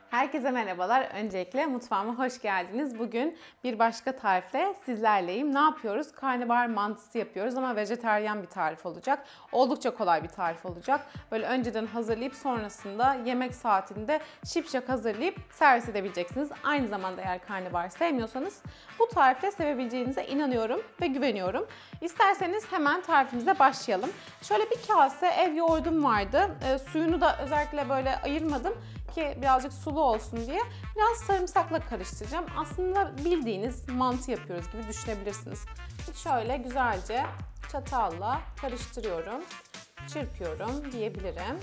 Herkese merhabalar. Öncelikle mutfağıma hoş geldiniz. Bugün bir başka tarifle sizlerleyim. Ne yapıyoruz? Karnabahar mantısı yapıyoruz ama vejetaryen bir tarif olacak. Oldukça kolay bir tarif olacak. Böyle önceden hazırlayıp sonrasında yemek saatinde şipşak hazırlayıp servis edebileceksiniz. Aynı zamanda eğer karnabahar sevmiyorsanız bu tarifle sevebileceğinize inanıyorum ve güveniyorum. İsterseniz hemen tarifimize başlayalım. Şöyle bir kase ev yoğurdum vardı. Suyunu da özellikle böyle ayırmadım ki birazcık sulu olsun diye. Biraz sarımsakla karıştıracağım. Aslında bildiğiniz mantı yapıyoruz gibi düşünebilirsiniz. Şöyle güzelce çatalla karıştırıyorum, çırpıyorum diyebilirim.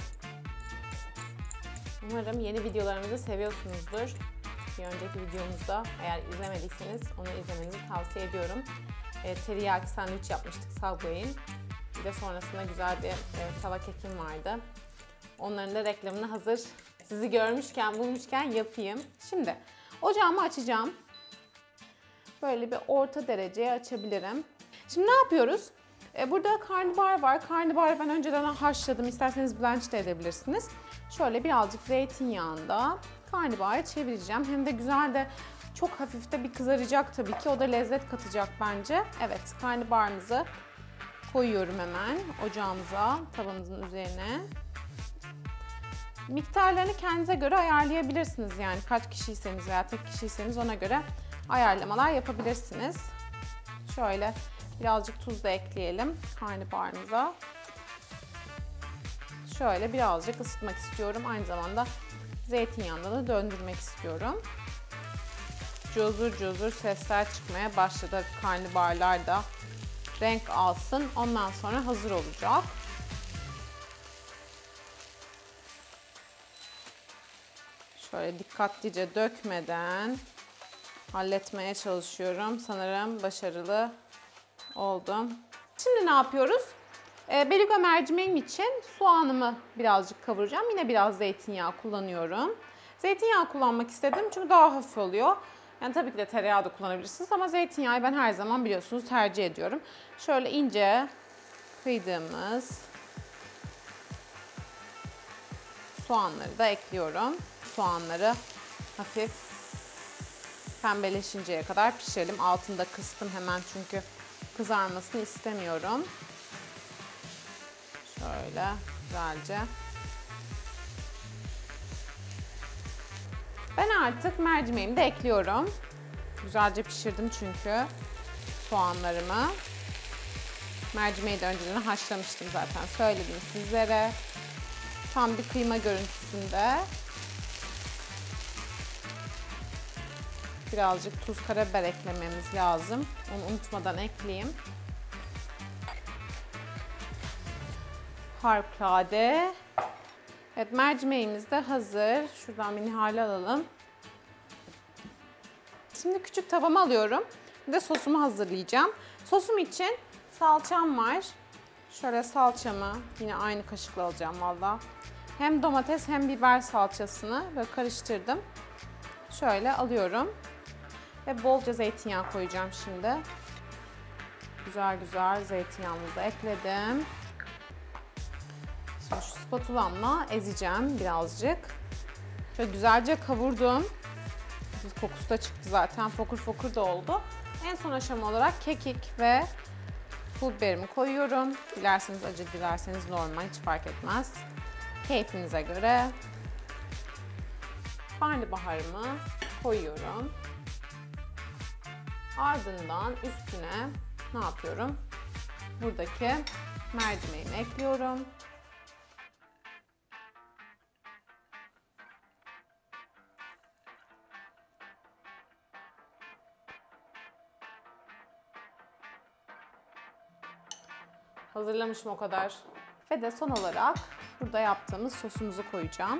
Umarım yeni videolarımızı seviyorsunuzdur. Bir önceki videomuzda eğer izlemediyseniz onu izlemenizi tavsiye ediyorum. Teriyaki sandviç yapmıştık Subway'in. Bir de sonrasında güzel bir tava kekim vardı. Onların da reklamını hazır sizi görmüşken, bulmuşken yapayım. Şimdi ocağımı açacağım. Böyle bir orta dereceye açabilirim. Şimdi ne yapıyoruz? Burada karnabahar var. Karnabaharı ben önceden haşladım. İsterseniz blanch de edebilirsiniz. Şöyle birazcık zeytinyağında karnabaharı çevireceğim. Hem de güzel de çok hafif de bir kızaracak tabii ki. O da lezzet katacak bence. Evet, karnabaharımızı koyuyorum hemen ocağımıza, tavanımızın üzerine. Miktarlarını kendinize göre ayarlayabilirsiniz. Yani kaç kişiyseniz veya tek kişiyseniz ona göre ayarlamalar yapabilirsiniz. Şöyle birazcık tuz da ekleyelim karnabaharımıza. Şöyle birazcık ısıtmak istiyorum. Aynı zamanda zeytinyağında da döndürmek istiyorum. Cozur cozur sesler çıkmaya başladı. Karnabaharlar da renk alsın. Ondan sonra hazır olacak. Şöyle dikkatlice dökmeden halletmeye çalışıyorum. Sanırım başarılı oldum. Şimdi ne yapıyoruz? Beluga mercimeğim için soğanımı birazcık kavuracağım. Yine biraz zeytinyağı kullanıyorum. Zeytinyağı kullanmak istedim çünkü daha hafif oluyor. Yani tabii ki de tereyağı da kullanabilirsiniz ama zeytinyağı ben her zaman biliyorsunuz tercih ediyorum. Şöyle ince kıydığımız soğanları da ekliyorum. Soğanları hafif pembeleşinceye kadar pişirelim. Altında kıstım hemen çünkü kızarmasını istemiyorum. Şöyle güzelce. Ben artık mercimeğimi de ekliyorum. Güzelce pişirdim çünkü soğanlarımı. Mercimeği de önceden haşlamıştım zaten. Söyledim sizlere. Tam bir kıyma görüntüsünde. Birazcık tuz, karabiber eklememiz lazım. Onu unutmadan ekleyeyim. Harikulade. Evet, mercimeğimiz de hazır. Şuradan bir nihale alalım. Şimdi küçük tavamı alıyorum. Bir de sosumu hazırlayacağım. Sosum için salçam var. Şöyle salçamı yine aynı kaşıkla alacağım valla. Hem domates hem biber salçasını böyle karıştırdım. Şöyle alıyorum. Ve bolca zeytinyağı koyacağım şimdi. Güzel güzel zeytinyağımızı ekledim. Şimdi şu spatulamla ezeceğim birazcık. Şöyle güzelce kavurdum. Kokusu da çıktı zaten. Fokur fokur da oldu. En son aşama olarak kekik ve pul biberimi koyuyorum. Dilerseniz acı, dilerseniz normal, hiç fark etmez. Keyfinize göre. Karnabaharımı koyuyorum. Ardından üstüne ne yapıyorum? Buradaki mercimeğimi ekliyorum. Hazırlamışım o kadar. Ve de son olarak burada yaptığımız sosumuzu koyacağım.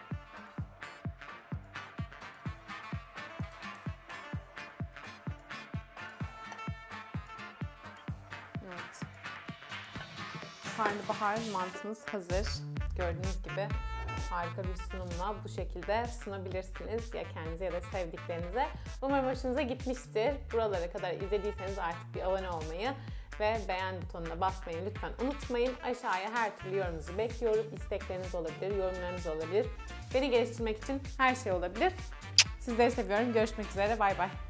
Evet. Karnabahar mantımız hazır. Gördüğünüz gibi harika bir sunumla bu şekilde sunabilirsiniz ya kendinize ya da sevdiklerinize. Umarım hoşunuza gitmiştir. Buralara kadar izlediyseniz artık bir abone olmayı ve beğen butonuna basmayı lütfen unutmayın. Aşağıya her türlü yorumunuzu bekliyorum. İstekleriniz olabilir, yorumlarınız olabilir. Beni geliştirmek için her şey olabilir. Sizleri seviyorum. Görüşmek üzere. Bay bay.